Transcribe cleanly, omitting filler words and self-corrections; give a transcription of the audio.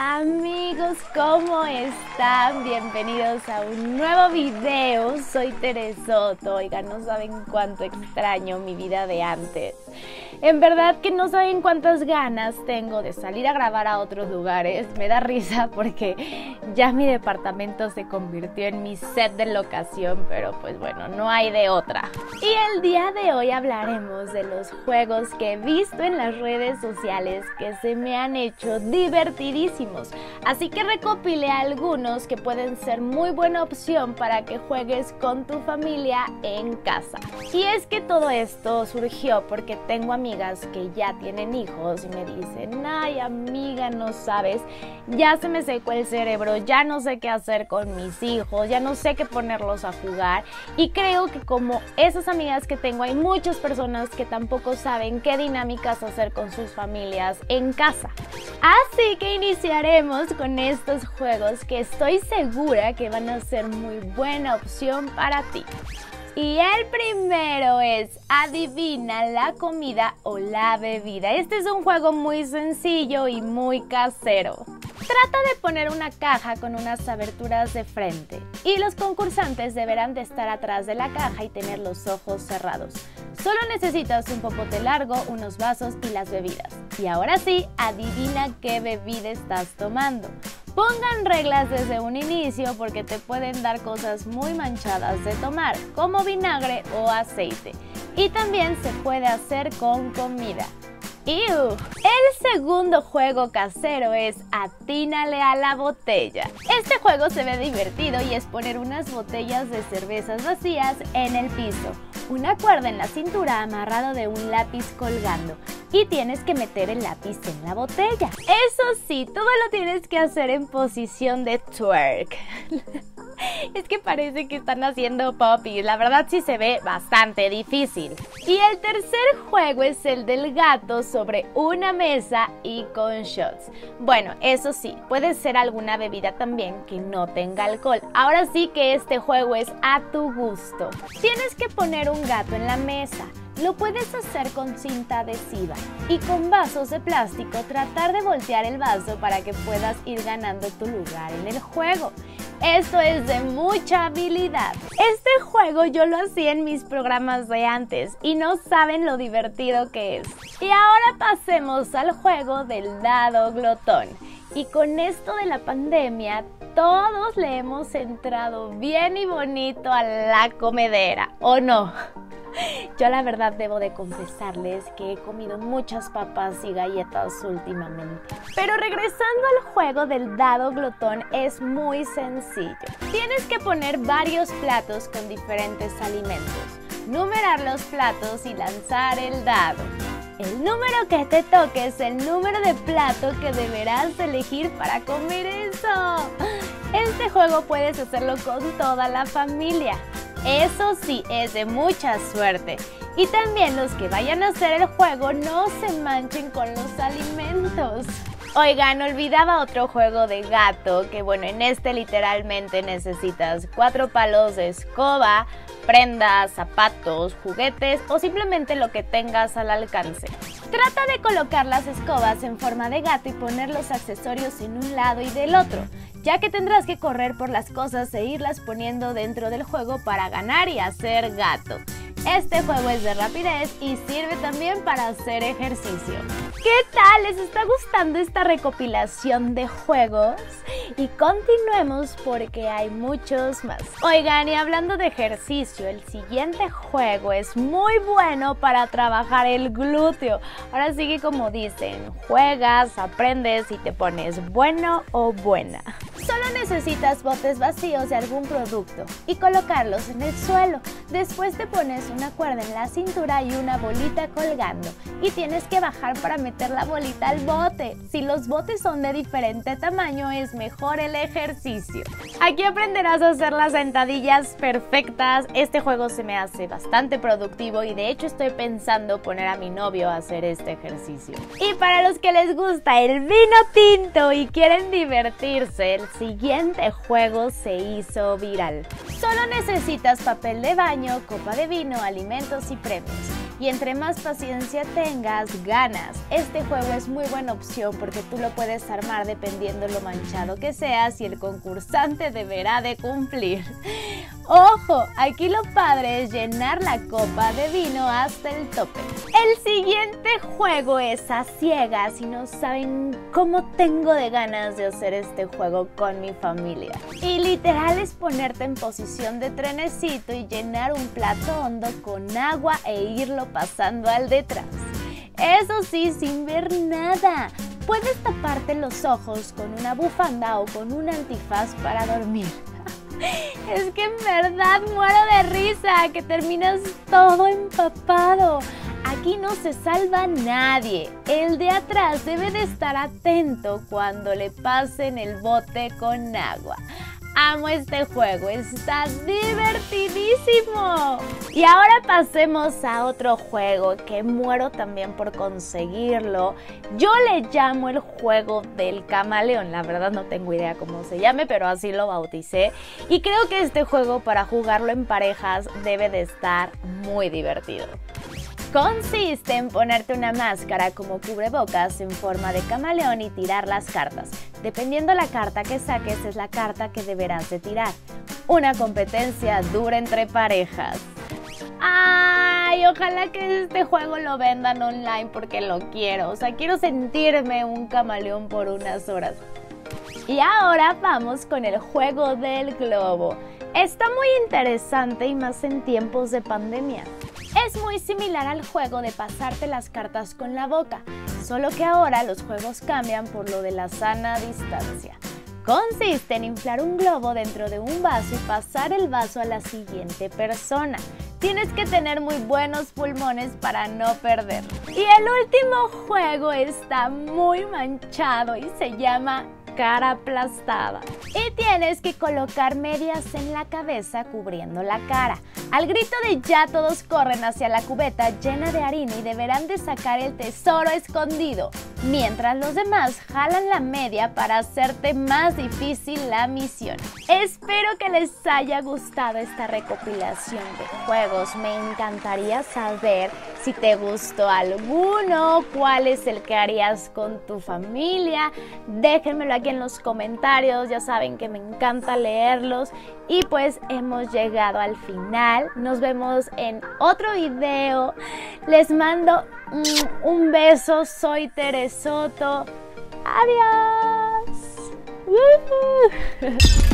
Amigos, ¿cómo están? Bienvenidos a un nuevo video. Soy Teresoto. Oigan, no saben cuánto extraño mi vida de antes. En verdad que no saben cuántas ganas tengo de salir a grabar a otros lugares. Me da risa porque ya mi departamento se convirtió en mi set de locación, pero pues bueno, no hay de otra. Y el día de hoy hablaremos de los juegos que he visto en las redes sociales que se me han hecho divertidísimos. Así que recopilé algunos que pueden ser muy buena opción para que juegues con tu familia en casa. Y es que todo esto surgió porque tengo amigas que ya tienen hijos y me dicen: ay amiga, no sabes, ya se me secó el cerebro, ya no sé qué hacer con mis hijos, ya no sé qué ponerlos a jugar. Y creo que como esas amigas que tengo, hay muchas personas que tampoco saben qué dinámicas hacer con sus familias en casa. Así que iniciaremos con estos juegos que estoy segura que van a ser muy buena opción para ti. Y el primero es Adivina la comida o la bebida. Este es un juego muy sencillo y muy casero. Trata de poner una caja con unas aberturas de frente y los concursantes deberán de estar atrás de la caja y tener los ojos cerrados. Solo necesitas un popote largo, unos vasos y las bebidas. Y ahora sí, adivina qué bebida estás tomando. Pongan reglas desde un inicio porque te pueden dar cosas muy manchadas de tomar, como vinagre o aceite. Y también se puede hacer con comida. ¡Ew! El segundo juego casero es Atínale a la botella. Este juego se ve divertido y es poner unas botellas de cervezas vacías en el piso, una cuerda en la cintura amarrado de un lápiz colgando y tienes que meter el lápiz en la botella. Eso sí, todo lo tienes que hacer en posición de twerk. Es que parece que están haciendo pop y la verdad sí se ve bastante difícil. Y el tercer juego es el del gato sobre una mesa y con shots. Bueno, eso sí, puede ser alguna bebida también que no tenga alcohol. Ahora sí que este juego es a tu gusto. Tienes que poner un gato en la mesa. Lo puedes hacer con cinta adhesiva y con vasos de plástico tratar de voltear el vaso para que puedas ir ganando tu lugar en el juego. Esto es de mucha habilidad. Este juego yo lo hacía en mis programas de antes y no saben lo divertido que es. Y ahora pasemos al juego del dado glotón. Y con esto de la pandemia, todos le hemos entrado bien y bonito a la comedera, ¿o no? Yo la verdad debo de confesarles que he comido muchas papas y galletas últimamente. Pero regresando al juego del dado glotón es muy sencillo. Tienes que poner varios platos con diferentes alimentos, numerar los platos y lanzar el dado. El número que te toque es el número de plato que deberás elegir para comer eso. Este juego puedes hacerlo con toda la familia. Eso sí, es de mucha suerte. Y también los que vayan a hacer el juego no se manchen con los alimentos. Oigan, olvidaba otro juego de gato, que bueno, en este literalmente necesitas 4 palos de escoba, prendas, zapatos, juguetes o simplemente lo que tengas al alcance. Trata de colocar las escobas en forma de gato y poner los accesorios en un lado y del otro, ya que tendrás que correr por las cosas e irlas poniendo dentro del juego para ganar y hacer gato. Este juego es de rapidez y sirve también para hacer ejercicio. ¿Qué tal? ¿Les está gustando esta recopilación de juegos? Y continuemos porque hay muchos más. Oigan, y hablando de ejercicio, el siguiente juego es muy bueno para trabajar el glúteo. Ahora sí que como dicen, juegas, aprendes y te pones bueno o buena. Solo necesitas botes vacíos de algún producto y colocarlos en el suelo. Después te pones una cuerda en la cintura y una bolita colgando y tienes que bajar para meter la bolita al bote. Si los botes son de diferente tamaño, es mejor el ejercicio. Aquí aprenderás a hacer las sentadillas perfectas. Este juego se me hace bastante productivo y de hecho estoy pensando poner a mi novio a hacer este ejercicio. Y para los que les gusta el vino tinto y quieren divertirse, el siguiente juego se hizo viral. Solo necesitas papel de baño, copa de vino, alimentos y premios. y entre más paciencia tengas, ganas. Este juego es muy buena opción porque tú lo puedes armar dependiendo lo manchado que seas y el concursante deberá de cumplir. ¡Ojo! Aquí lo padre es llenar la copa de vino hasta el tope. El siguiente juego es a ciegas y no saben cómo tengo de ganas de hacer este juego con mi familia. Y literal es ponerte en posición de trenecito y llenar un plato hondo con agua e irlo pasando al detrás. Eso sí, sin ver nada. Puedes taparte los ojos con una bufanda o con un antifaz para dormir. Es que en verdad muero de risa, que terminas todo empapado. Aquí no se salva nadie. El de atrás debe de estar atento cuando le pasen el bote con agua. Amo este juego, está divertidísimo. Y ahora pasemos a otro juego que muero también por conseguirlo. Yo le llamo el juego del camaleón. La verdad no tengo idea cómo se llame, pero así lo bauticé. Y creo que este juego para jugarlo en parejas debe de estar muy divertido. Consiste en ponerte una máscara como cubrebocas en forma de camaleón y tirar las cartas. Dependiendo la carta que saques es la carta que deberás de tirar. Una competencia dura entre parejas. ¡Ay! Ojalá que este juego lo vendan online porque lo quiero. O sea, quiero sentirme un camaleón por unas horas. Y ahora vamos con el juego del globo. Está muy interesante y más en tiempos de pandemia. Es muy similar al juego de pasarte las cartas con la boca, solo que ahora los juegos cambian por lo de la sana distancia. Consiste en inflar un globo dentro de un vaso y pasar el vaso a la siguiente persona. Tienes que tener muy buenos pulmones para no perderlo. Y el último juego está muy manchado y se llama cara aplastada. Y tienes que colocar medias en la cabeza cubriendo la cara. Al grito de ya todos corren hacia la cubeta llena de harina y deberán de sacar el tesoro escondido, mientras los demás jalan la media para hacerte más difícil la misión. Espero que les haya gustado esta recopilación de juegos. Me encantaría saber si te gustó alguno, cuál es el que harías con tu familia. Déjenmelo aquí en los comentarios, ya saben que me encanta leerlos. Y pues hemos llegado al final. Nos vemos en otro video. Les mando un beso. Soy Teresoto. Adiós.